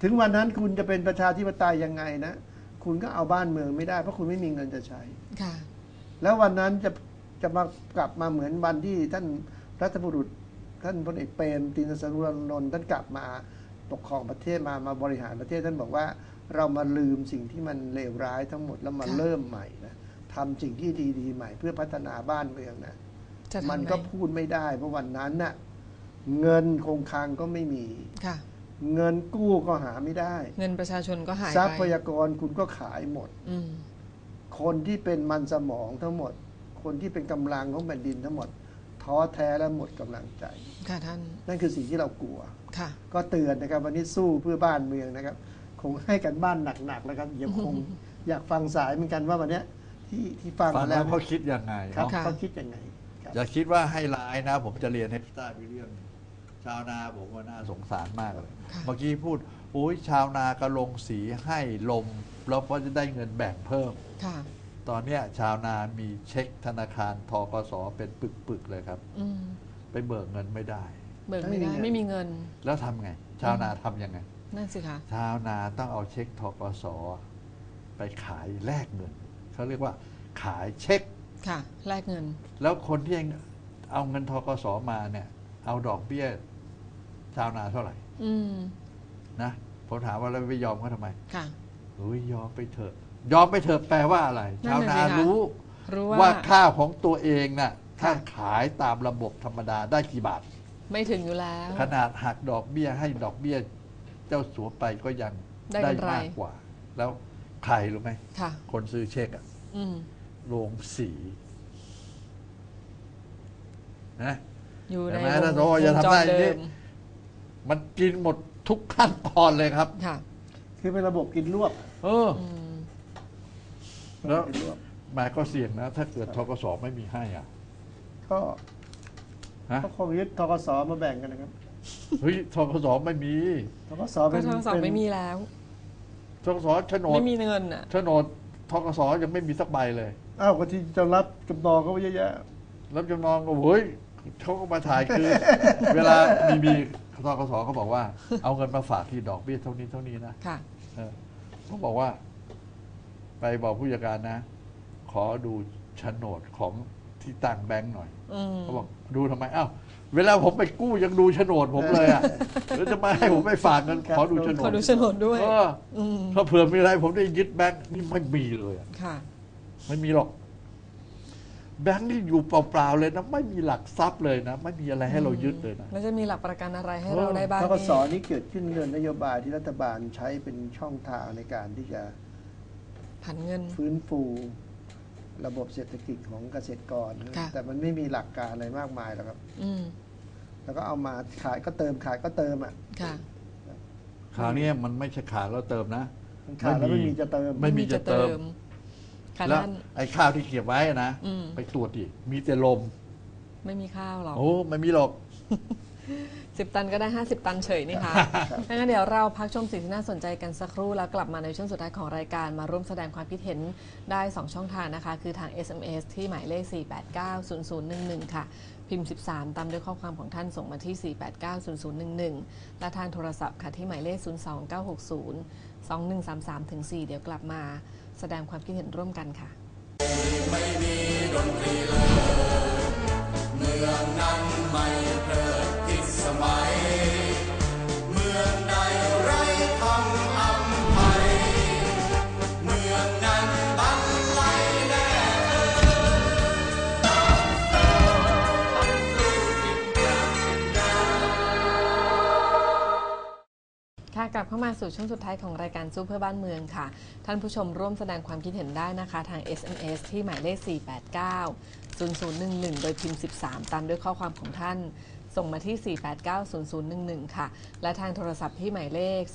ถึงวันนั้นคุณจะเป็นประชาธิปไตยยังไงนะคุณก็เอาบ้านเมืองไม่ได้เพราะคุณไม่มีเงินจะใช้แล้ววันนั้นจะมากลับมาเหมือนวันที่ท่านรัฐบุรุษท่านพลเอกเปรมติณสรุนนท์ท่านกลับมาปกครองประเทศมาบริหารประเทศท่านบอกว่าเรามาลืมสิ่งที่มันเลวร้ายทั้งหมดแล้วมาเริ่มใหม่นะทำสิ่งที่ดีๆใหม่เพื่อพัฒนาบ้านเมืองนะมันก็พูดไม่ได้เพราะวันนั้นน่ะเงินคงคลังก็ไม่มีเงินกู้ก็หาไม่ได้เงินประชาชนก็หายไปทรัพยากรคุณก็ขายหมดคนที่เป็นมันสมองทั้งหมดคนที่เป็นกำลังของแผ่นดินทั้งหมดท้อแท้และหมดกำลังใจค่ะท่านนั่นคือสิ่งที่เรากลัวค่ะก็เตือนนะครับวันนี้สู้เพื่อบ้านเมืองนะครับคงให้กันบ้านหนักๆแล้วครับยังคงอยากฟังสายเหมือนกันว่าวันนี้ที่ฟังมาแล้วเขาคิดยังไงเขาคิดยังไงอย่าคิดว่าให้ร้ายนะผมจะเรียนให้ทราบเรื่องชาวนาผมว่าน่าสงสารมากเลยเมื่อกี้พูดโอ้ยชาวนาก็ลงสีให้ลมแล้วก็จะได้เงินแบ่งเพิ่มตอนนี้ชาวนามีเช็คธนาคารธกสเป็นปึกๆเลยครับไปเบิกเงินไม่ได้เบิกไม่ได้ไม่มีเงินแล้วทำไงชาวนาทำยังไงนั่นสิคะชาวนาต้องเอาเช็คธกสไปขายแลกเงินเขาเรียกว่าขายเช็คค่ะแลกเงินแล้วคนที่เอาเงินธกสมาเนี่ยเอาดอกเบี้ยชาวนาเท่าไหร่นะผมถามว่าเราไปยอมเขาทำไมค่ะยอมไปเถอะยอมไปเถอะแปลว่าอะไรชาวนารู้ว่าข้าวของตัวเองน่ะถ้าขายตามระบบธรรมดาได้กี่บาทไม่ถึงอยู่แล้วขนาดหักดอกเบี้ยให้ดอกเบี้ยเจ้าสัวไปก็ยังได้มากกว่าแล้วใครรู้ไหมคนซื้อเช็คอะโรงสีนะอยู่ในถ้าโตจะทำได้นี่มันกินหมดทุกขั้นตอนเลยครับคือเป็นระบบกินรวบแล้วมาก็เสี่ยงนะถ้าเกิดธกสไม่มีให้อ่ะก็คงยึดธกสมาแบ่งกันนะครับเฮ้ยธกสไม่มีธกสไม่มีแล้วธกสโฉนดไม่มีเงินอ่ะโฉนดธกสยังไม่มีสักใบเลยอ้าวก็ที่จะรับจำนองก็เยอะแยะรับจำนองก็เฮ้ยเขาก็มาถ่ายคือเวลามีธกสเขาบอกว่าเอาเงินมาฝากที่ดอกเบี้ยเท่านี้นะค่ะเขาบอกว่าไปบอกผู้จัดการนะขอดูโฉนดของที่ตั้งแบงก์หน่อยเขาบอกดูทำไมอ้าวเวลาผมไปกู้ยังดูโฉนดผมเลยอ่ะแล้วจะมาให้ผมไปฝากเงินขอดูโฉนดด้วยถ้าเผื่อมีอะไรผมได้ยึดแบงก์นี่ไม่มีเลยค่ะไม่มีหรอกแบงก์นี่อยู่เปล่าๆเลยนะไม่มีหลักทรัพย์เลยนะไม่มีอะไรให้เรายึดเลยนะแล้วจะมีหลักประกันอะไรให้เราได้บ้างธกสนี้เกิดขึ้นเงินนโยบายที่รัฐบาลใช้เป็นช่องทางในการที่จะผันเงินฟื้นฟูระบบเศรษฐกิจของเกษตรกรแต่มันไม่มีหลักการอะไรมากมายหรอกครับแล้วก็เอามาขายก็เติมขายก็เติมอ่ะคราวนี้มันไม่ใช่ขายแล้วเติมนะขายแล้วไม่มีจะเติมไม่มีจะเติมแล้วไอ้ข้าวที่เก็บไว้นะไปตรวจดิมีแต่ลมไม่มีข้าวหรอกโอ้ไม่มีหรอก 10 ตันก็ได้50 ตันเฉยนี่ค่ะงั้นเดี๋ยวเราพักชมสิ่งที่น่าสนใจกันสักครู่แล้วกลับมาในช่วงสุดท้ายของรายการมาร่วมแสดงความคิดเห็นได้2ช่องทางนะคะคือทาง SMS ที่หมายเลข4890011ค่ะพิมพ์13ตามด้วยข้อความของท่านส่งมาที่4890011และทางโทรศัพท์ค่ะที่หมายเลข029602133-4เดี๋ยวกลับมาแสดงความคิดเห็นร่วมกันค่ะไม่มีดนตรีเลยเมืองนั้นไม่เพลิดพิสมัยเมืองใดไร้คำอำไพเมืองนั้นบันไลแน่ค่ะกลับเข้ามาสู่ช่วงสุดท้ายของรายการสู้เพื่อบ้านเมืองค่ะท่านผู้ชมร่วมแสดงความคิดเห็นได้นะคะทาง SMS ที่หมายเลข4890011โดยพิมพ์13ตามด้วยข้อความของท่านส่งมาที่4890011ค่ะและทางโทรศัพท์ที่หมายเลข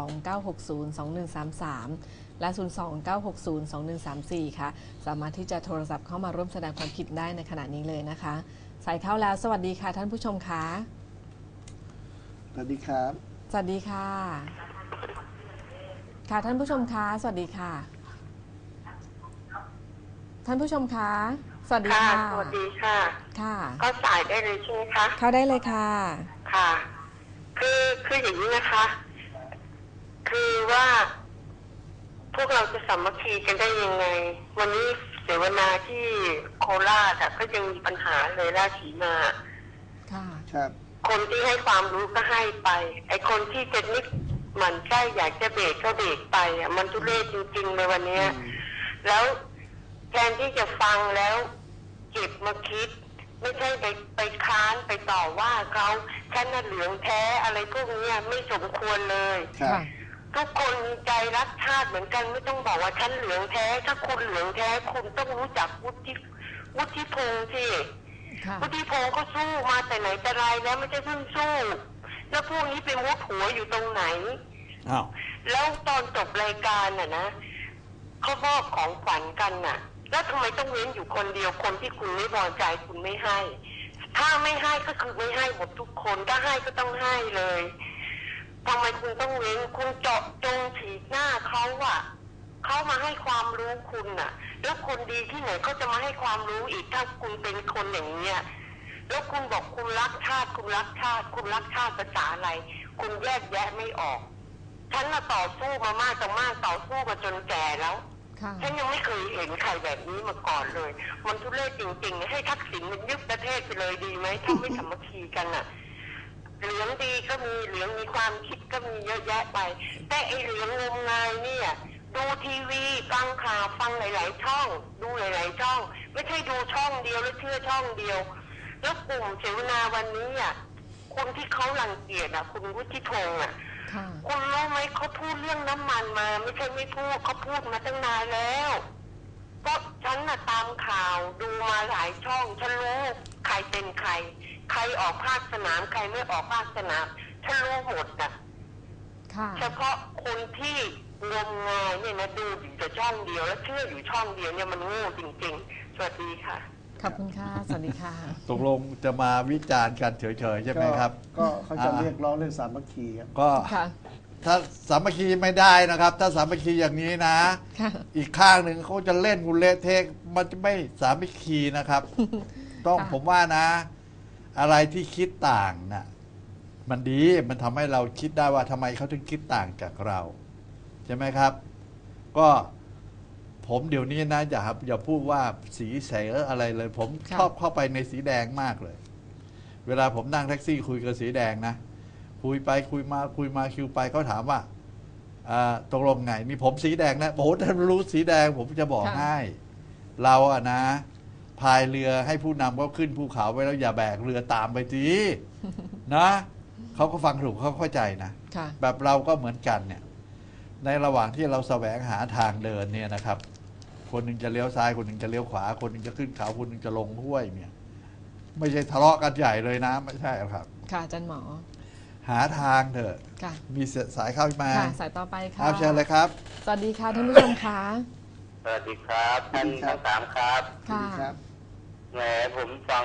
029602133และ029602134ค่ะสามารถที่จะโทรศัพท์เข้ามาร่วมแสดงความคิดได้ในขณะนี้เลยนะคะสายเข้าแล้วสวัสดีค่ะท่านผู้ชมคะสวัสดีครับสวัสดีค่ะค่ะท่านผู้ชมคะสวัสดีค่ะท่านผู้ชมคะสวัสดีค่ะสวัสดีค่ะค่ะก็สายได้เลยใช่ไหมคะเข้าได้เลยค่ะค่ะคืออย่างนี้นะคะคืพวกเราจะสามัคคีกันได้ยังไงวันนี้เสวนาที่โคราชก็ยังมีปัญหาเลยราชสีมาค่ะครับคนที่ให้ความรู้ก็ให้ไปไอ้คนที่จะนึกหมั่นไส้อยากจะเบรกก็เบรกไปมันทุเรศจริงๆในวันนี้แล้วแทนที่จะฟังแล้วเก็บมาคิดไม่ใช่ไปค้านไปต่อว่าเขาฉันน่ะเหลืองแท้อะไรพวกนี้ไม่สมควรเลยทุกคนมีใจรักชาติเหมือนกันไม่ต้องบอกว่าฉันเหลืองแท้ถ้าคุณเหลืองแท้คุณต้องรู้จักวุฒิพงษ์สิวุฒิพงษ์ก็สู้มาแต่ไหนแต่ไรแล้วไม่ใช่เพิ่งสู้แล้วพวกนี้ไปมุดหัวอยู่ตรงไหนแล้วตอนจบรายการนะเขามอบของขวัญกันแล้วทำไมต้องเว้นอยู่คนเดียวคนที่คุณไม่พอใจคุณไม่ให้ถ้าไม่ให้ก็คือไม่ให้หมดทุกคนถ้าให้ก็ต้องให้เลยทำไมคุณต้องเว้นคุณเจาะจงฉีกหน้าเขาเขามาให้ความรู้คุณแล้วคนดีที่ไหนเขาจะมาให้ความรู้อีกถ้าคุณเป็นคนอย่างนี้แล้วคุณบอกคุณรักชาติคุณรักชาติคุณรักชาติภาษาอะไรคุณแยกแยะไม่ออกฉันต่อสู้มามากต่อมากต่อสู้มาจนแก่แล้วฉันยังไม่เคยเห็นใครแบบนี้มาก่อนเลยมันทุเรศจริงๆให้ทักษิณมันยึดประเทศไปเลยดีไหมถ้าไม่สามัคคีกันเหลืองดีก็มีเหลืองมีความคิดก็มีเยอะแยะไปแต่ไอ้เหลืองงมงายเนี่ยดูทีวีฟังข่าวฟังหลายๆช่องดูหลายๆช่องไม่ใช่ดูช่องเดียวแล้วเชื่อช่องเดียวแล้วกลุ่มเสวนาวันนี้คนที่เขารังเกียจคุณวุฒิพงษ์คุณรู้ไหมเขาพูดเรื่องน้ำมันมาไม่ใช่ไม่พูดเขาพูดมาตั้งนานแล้วก็ฉันตามข่าวดูมาหลายช่องฉันรู้ใครเป็นใครออกภาคสนามใครไม่ออกภาคสนามฉันรู้หมดเฉพาะคนที่งมงายเนี่ยนะดูอยู่แต่ช่องเดียวแล้วเชื่ออยู่ช่องเดียวเนี่ยมันโง่จริงๆสวัสดีค่ะขอบคุณค่ะสวัสดีค่ะตกลงจะมาวิจารณ์กันเฉยๆใช่ไหมครับก็เขาจะเรียกร้องเรื่องสามัคคีครับก็ถ้าสามัคคีไม่ได้นะครับถ้าสามัคคีอย่างนี้นะอีกข้างหนึ่งเขาจะเล่นกุเละเทกมันจะไม่สามัคคีนะครับต้องผมว่านะอะไรที่คิดต่างน่ะมันดีมันทำให้เราคิดได้ว่าทำไมเขาถึงคิดต่างจากเราใช่ไหมครับก็ผมเดี๋ยวนี้นะอย่าพูดว่าสีแสอะไรเลยผมชอบเข้าไปในสีแดงมากเลยเวลาผมนั่งแท็กซี่คุยกับสีแดงนะคุยไปคุยมาคิวไปเขาถามว่าตกลงไงนี่ผมสีแดงนะโอ้โหถ้ารู้สีแดงผมจะบอกให้เรานะพายเรือให้ผู้นำเขาขึ้นภูเขาไว้แล้วอย่าแบกเรือตามไปจีนะเขาก็ฟังถูกเขาเข้าใจนะแบบเราก็เหมือนกันเนี่ยในระหว่างที่เราแสวงหาทางเดินเนี่ยนะครับคนหนึ่งจะเลี้ยวซ้ายคนหนึ่งจะเลี้ยวขวาคนหนึ่งจะขึ้นเขาคนหนึ่งจะลงห้วยเนี่ยไม่ใช่ทะเลาะกันใหญ่เลยนะไม่ใช่ครับค่ะอาจารย์หมอหาทางเถอะมีสายเข้ามาสายต่อไปค่ะเชิญเลยครับสวัสดีค่ะท่านผู้ชมค่ะสวัสดีครับท่านทั้งสามครับค่ะแหมผมฟัง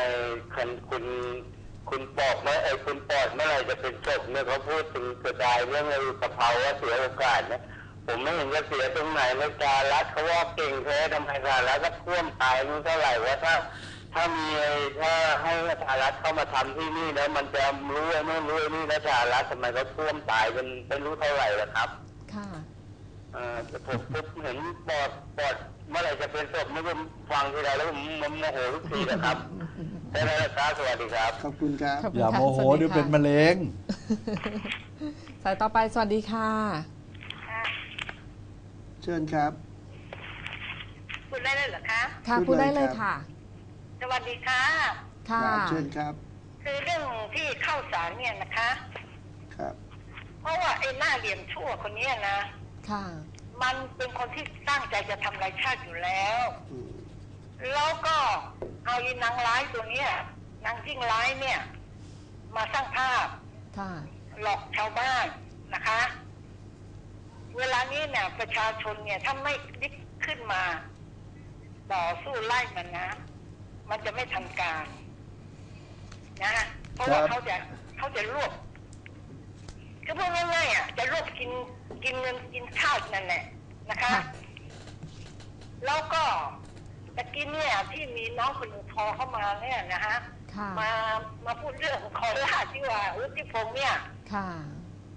คุณปอดคุณปอดเมื่อไรจะเป็นศพเนี่ยเขาพูดถึงกระจายเรื่องอะไรกะเพราว่าเสียโอกาสนะผมไม่เห็นจะเสียตรงไหนเลยจารัฐเขาว่าเก่งแท้ทำไมจารัฐก็ท่วมตายนู้เท่าไหร่ว่าถ้าให้จารัฐเข้ามาทำที่นี่แล้วมันจะรู้ไม่รู้นี่แล้วจารัฐทำไมเขาท่วมตายกันไม่รู้เท่าไหร่ล่ะครับค่ะผมเห็นปอดเมื่อไหร่จะเป็นศพไม่ผมฟังทีไรแล้วผมโมโหทุกทีนะครับได้แล้วครับสวัสดีครับขอบคุณครับอย่าโมโหเดี๋ยวเป็นมะเร็งสายต่อไปสวัสดีค่ะเชิญครับพูดได้เลยเหรอคะค่ะพูดได้เลยค่ะสวัสดีค่ะค่ะเชิญครับคือเรื่องที่เข้าสารเนี่ยนะคะครับเพราะว่าไอ้หน้าเหลี่ยมชั่วคนนี้นะค่ะมันเป็นคนที่ตั้งใจจะทำลายชาติอยู่แล้วแล้วก็เอาอีนางร้ายตัวนี้นางจิ้งร้ายเนี่ยมาสร้างภาพหลอกชาวบ้านนะคะเวลานี้เนี่ยประชาชนเนี่ยถ้าไม่ลุกขึ้นมาต่อสู้ไล่มันนะมันจะไม่ทันการนะเพราะว่าเขาจะรวบคือพูดง่ายๆจะรวบกินเงินกินข้าวนั่นแหละนะคะแล้วก็ตะกี้เนี่ยที่มีน้องคนหนึ่งพอเข้ามาเนี่ยนะฮะมาพูดเรื่องขอราชที่ว่าวุฒิพงษ์เนี่ยจ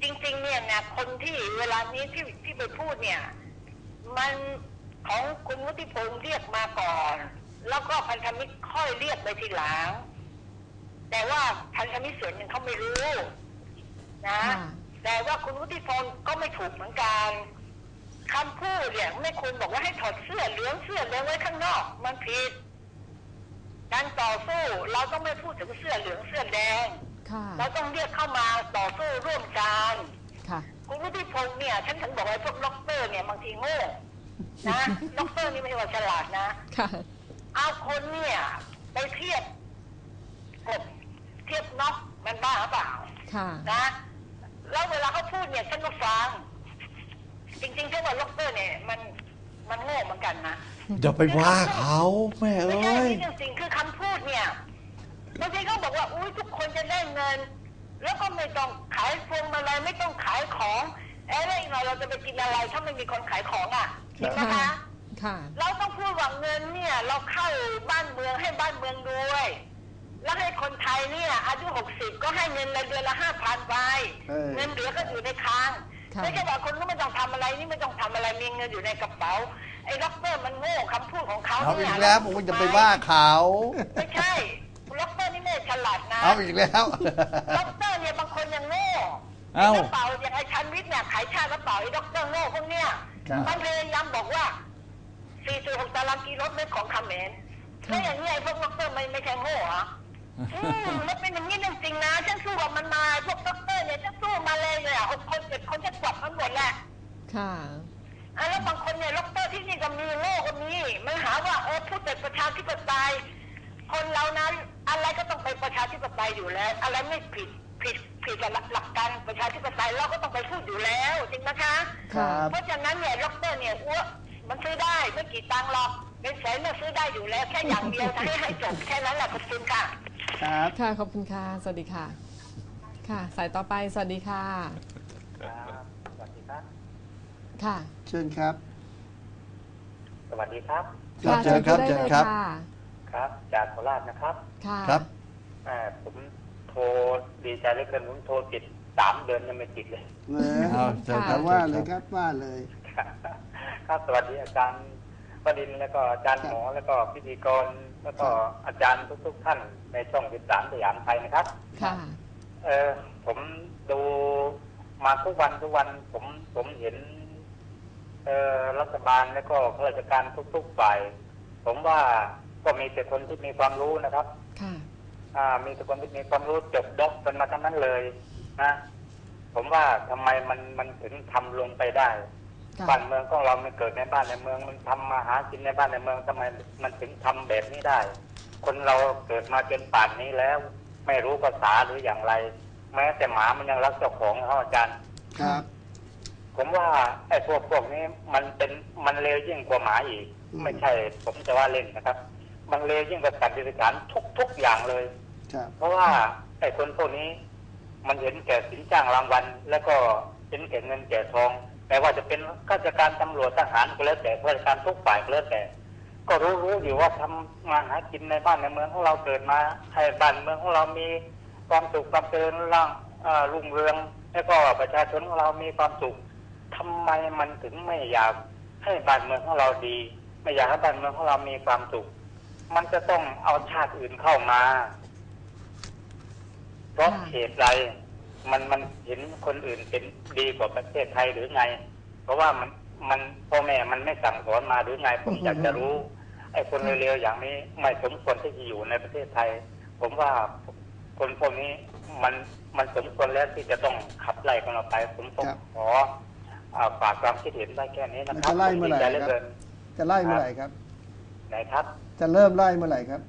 จริงๆเนี่ยนะคนที่เวลานี้ที่ไปพูดเนี่ยมันของคุณวุฒิพงษ์เรียกมาก่อน แล้วก็พันธมิตรค่อยเรียกไปทีหลังแต่ว่าพันธมิตรส่วนหนึ่งเขาไม่รู้นะแต่ว่าคุณวุฒิพงษ์ก็ไม่ถูกเหมือนกันคำพูดเนี่ยไม่ควรบอกว่าให้ถอดเสื้อเหลืองไว้ข้างนอกมันผิดการต่อสู้เราต้องไม่พูดถึงเสื้อเหลืองเสื้อแดงเราต้องเรียกเข้ามาต่อสู้ร่วมกันคุณวุฒิพงษ์เนี่ยฉันถึงบอกว่าพวกด็อกเตอร์เนี่ยบางทีโง่นะด็อกเตอร์นี่ไม่ใช่ว่าฉลาดนะเอาคนเนี่ยไปเทียบกบเทียบนกมันบ้าหรือเปล่านะแล้วเวลาเขาพูดเนี่ยฉันก็ฟังจริงๆถ้าว่าด็อกเตอร์เนี่ยมันโง่เหมือนกันนะอย่าไปว่าเขาแม่เอ้ยไม่ใช่ที่จริงๆคือคำพูดเนี่ยบางทีเขาบอกว่าอุ้ยทุกคนจะได้เงินแล้วก็ไม่ต้องขายพวงมาลัยไม่ต้องขายของแล้วอีกหน่อยเราจะไปกินอะไรถ้าไม่มีคนขายของอ่ะใช่ไหมคะเราต้องพูดว่าเงินเนี่ยเราเข้าบ้านเมืองให้บ้านเมืองด้วยแล้วให้คนไทยเนี่ยอายุ60ก็ให้เงินเดือนละ 5,000 ไปเงินเหลือก็อยู่ในคลังไม่ใช่ว่าคนก็ไม่ต้องทำอะไรนี่ไม่ต้องทำอะไรมีเงินอยู่ในกระเป๋าไอ้ด็อกเตอร์มันโง่คำพูดของเขาเนี่ยเอาอีกแล้วผมจะไปว่าเขาไม่ใช่ด็อกเตอร์นี่ไม่ฉลาดนะเอาอีกแล้วด็อกเตอร์เนี่ยบางคนยังโง่กระเป๋าอย่างไอ้ชันวิทย์เนี่ยขายชาติกระเป๋าไอ้ด็อกเตอร์โง่พวกเนี้ยมันพยายามบอกว่า4.6 ตารางกิโลเมตรของเขมรแล้วอย่างนี้ไอ้พวกด็อกเตอร์ไม่ใช่โง่เหรอแล้วเป็นอย่างนี้จริงๆนะฉันสู้กับมันมาพวกด็อกเตอร์เนี่ยฉันสู้มาเลย6 คน7 คนฉันกวาดมันหมดแหละแล้วบางคนเนี่ยด็อกเตอร์ที่นี่ก็มีโง่ก็มีมันหาว่าพูดแต่ประชาธิปไตยคนเรานั้นอะไรก็ต้องไปประชาธิปไตยอยู่แล้วอะไรไม่ผิดกับหลักการประชาธิปไตยเราก็ต้องไปพูดอยู่แล้วจริงไหมคะเพราะฉะนั้นเนี่ยด็อกเตอร์เนี่ยมันซื้อได้ไม่กี่ตังค์หรอกเป็นแสนเนี่ยซื้อได้อยู่แล้วแค่อย่างเดียวให้จบแค่นั้นแหละขอบคุณค่ะครับค่ะขอบคุณค่ะสวัสดีค่ะค่ะสายต่อไปสวัสดีค่ะสวัสดีครับค่ะเชิญครับสวัสดีครับเชิญครับครับจากโคราชนะครับครับผมโทรดีใจเหลือเกินผมโทรติด3 เดือนยังไม่ติดเลยแต่ว่าเลยครับว่าเลยครับสวัสดีอาจารย์ประดินแล้วก็อาจารย์หมอแล้วก็พิธีกรแล้วก็อาจารย์ทุกท่านในช่อง13 สยามไทยนะครับค่ะผมดูมาทุกวันผมเห็นรัฐบาลแล้วก็ข้าราชการทุกฝ่ายผมว่าก็มีแต่คนที่มีความรู้นะครับมีแต่คนที่มีความรู้จบด็อกกันมาทั้งนั้นเลยนะผมว่าทำไมมันถึงทำลงไปได้บ้านเมืองของเรามันเกิดในบ้านในเมืองมันทำมาหากินในบ้านในเมืองทำไมมันถึงทำแบบนี้ได้ คนเราเกิดมาจนป่านนี้แล้วไม่รู้ภาษาหรืออย่างไรแม้แต่หมามันยังรักเจ้าของเขาอาจารย์ครับผมว่าไอ้พวกนี้มันเลวยิ่งกว่าหมาอีกไม่ใช่ผมจะว่าเล่นนะครับมันเลวยิ่งกว่าสัตว์เดรัจฉานทุกอย่างเลยเพราะว่าไอ้คนพวกนี้มันเห็นแก่สินจ้างรางวัลแล้วก็เห็นแก่เงินแก่ทองไม่ว่าจะเป็นข้าราชการตำรวจทหารก็แล้วแต่ข้าราชการทุกฝ่ายก็แล้วแต่ก็รู้อยู่ว่าทำงานหากินในบ้านในเมืองของเราเกิดมาให้บ้านเมืองของเรามีความสุขความเจริญรุ่งเรืองแล้วก็ประชาชนของเรามีความสุขทำไมมันถึงไม่อยากให้บ้านเมืองของเราดีไม่อยากให้บ้านเมืองของเรามีความสุขมันจะต้องเอาชาติอื่นเข้ามาเพราะเหตุใดมันเห็นคนอื่นเป็นดีกว่าประเทศไทยหรือไงเพราะว่ามันพ่อแม่มันไม่สั่งสอนมาหรือไงผมอยากจะรู้ไอ้คนเร็วๆอย่างนี้ไม่สมควรที่จะอยู่ในประเทศไทยผมว่าคนพวกนี้มันสมควรแล้วที่จะต้องขับไล่กันออกไปผมขอฝากความคิดเห็นได้แค่นี้นะครับจะไล่เมื่อไหร่ครับจะไล่เมื่อไหร่ครับไหนครับจะเริ่มไล่เมื่อไหร่ครับ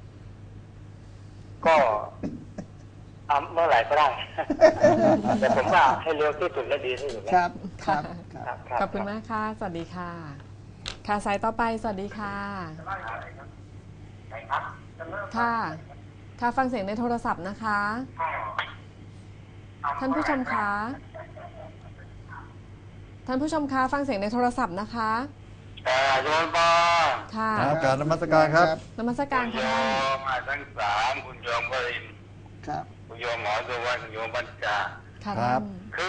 ก็เมื่อไหร่ก็ได้แต่ผมว่าให้เร็วที่สุดและดีที่สุดครับขอบคุณมากค่ะสวัสดีค่ะค่ะสายต่อไปสวัสดีค่ะค่ะฟังเสียงในโทรศัพท์นะคะท่านผู้ชมคะฟังเสียงในโทรศัพท์นะคะโยมบ้าค่ะการนมัสการครับนมัสการค่ะท่านมาทั้ง3คุณโยมวรินทร์ครับคุณโยมหมอสุวรรณคุณโยมบัญชาครับ